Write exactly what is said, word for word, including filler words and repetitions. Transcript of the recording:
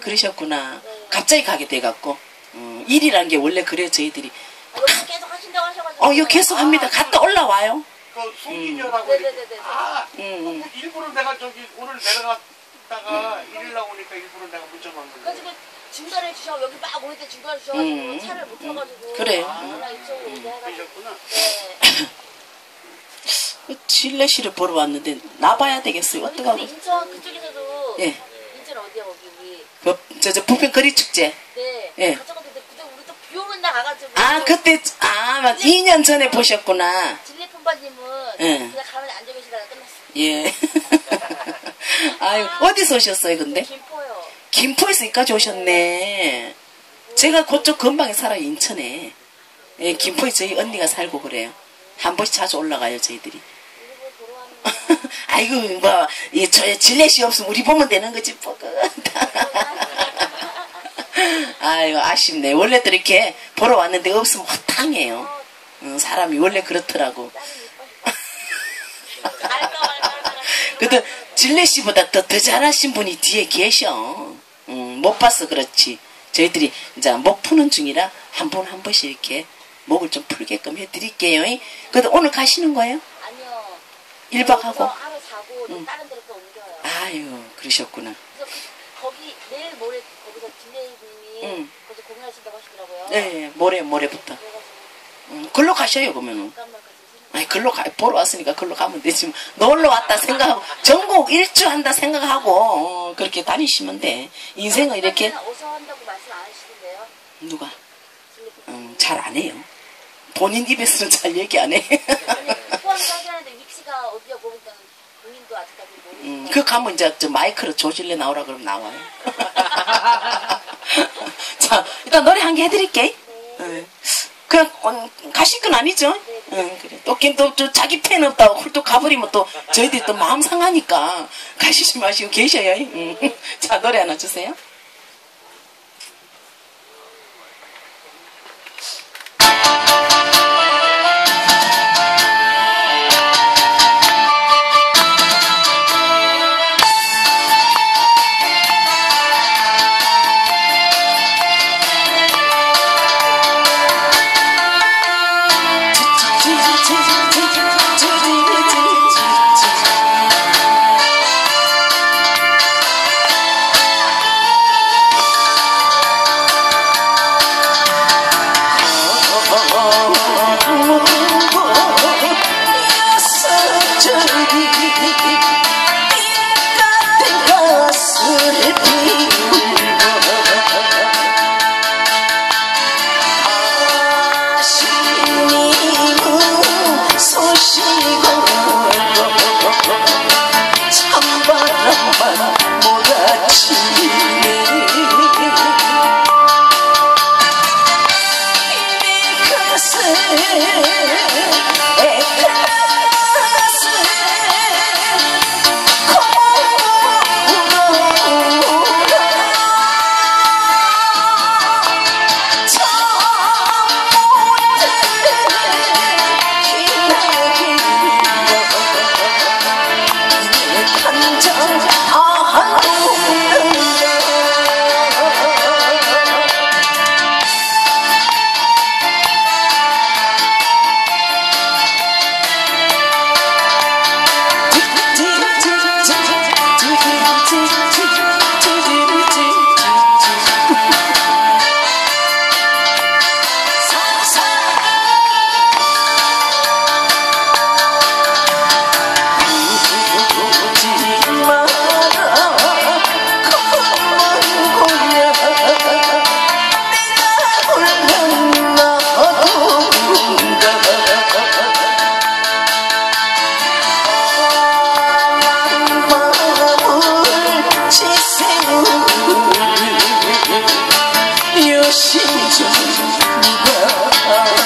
그러셨구나. 네. 갑자기 가게 돼갖고. 음, 일이란 게 원래 그래요, 저희들이. 아, 여기 계속 하신다고 하셔가지고. 어, 이거 계속 합니다. 갔다 올라와요. 그 송기녀라고. 네네네네. 아, 음, 음. 일부러 내가 저기 오늘 내려갔다가 일일 나오니까 일부러 내가 문자 만 거예요. 그래가지고 중단해 주셔 여기 막 오늘 때 중단해 주셔가지고 음. 차를 못 타가지고. 그래. 아, 나 이쪽으로 오게 해가지고. 그러셨구나. 네. 실내시를 보러 왔는데 나봐야 되겠어요. 근데 어떡하고. 인천 그쪽에서도. 예. 인천 어디야 거기 우리. 그, 저, 저, 부평 거리축제. 네. 예. 가져갔는데 그때 우리 또 비 오는 날 가가지고. 아, 그때, 아, 맞 이 년 전에 보셨구나. 진리품바님은 예. 그냥 가만히 앉아 계시다가 끝났어. 예. 아유, 어디서 오셨어요, 근데? 김포요. 김포에서 여기까지 오셨네. 제가 그쪽 근방에 살아요, 인천에. 예, 김포에 저희 언니가 살고 그래요. 한 번씩 자주 올라가요, 저희들이. 이거 보러 왔는데. 아이고, 뭐, 예, 저, 질렛이 없으면 우리 보면 되는 거지, 뭐. 아이고, 아쉽네. 원래도 이렇게 보러 왔는데 없으면 허탕해요. 응, 사람이 원래 그렇더라고. 그래도 질렛씨보다 더, 더 잘하신 분이 뒤에 계셔. 응, 못 봐서 그렇지. 저희들이 이제 목 푸는 중이라 한 번 한 번씩 이렇게 목을 좀 풀게끔 해드릴게요. 그래도 오늘 가시는 거예요? 아니요. 일 박 하고? 하루 자고 응. 다른 데로 또 옮겨요. 아유, 그러셨구나. 그래서 그, 거기 내일 모레 거기서 딜레이님이 응. 거기서 공연하신다고 하시더라고요. 네, 모레, 모레부터. 그래가지고 응, 글로 가셔요, 그러면은. 잠깐만까지 아니, 글로 가, 보러 왔으니까 글로 가면 되지. 뭐. 놀러 왔다 생각하고, 전국 일주 한다 생각하고, 어, 그렇게 다니시면 돼. 인생은 이렇게. 어서 한다고 말씀 안 하시던데요? 누가? 딜레이님. 음, 잘 안 해요. 본인 입에서는 잘 얘기 안 해. 포항도 하긴 하는데 위치가 어디야 모르니까 본인도 아직까지 모르니까. 음, 그 가면 이제 저 마이크로 조질래 나오라 그러면 나와요. 자, 일단 노래 한 개 해드릴게. 네. 그냥 어, 가실 건 아니죠? 네. 응, 그래. 또, 또, 또 자기 팬 없다고 훌쩍 가버리면 또 저희들이 또 마음 상하니까 가시지 마시고 계셔요. 응. 자, 노래 하나 주세요. 여신전 누가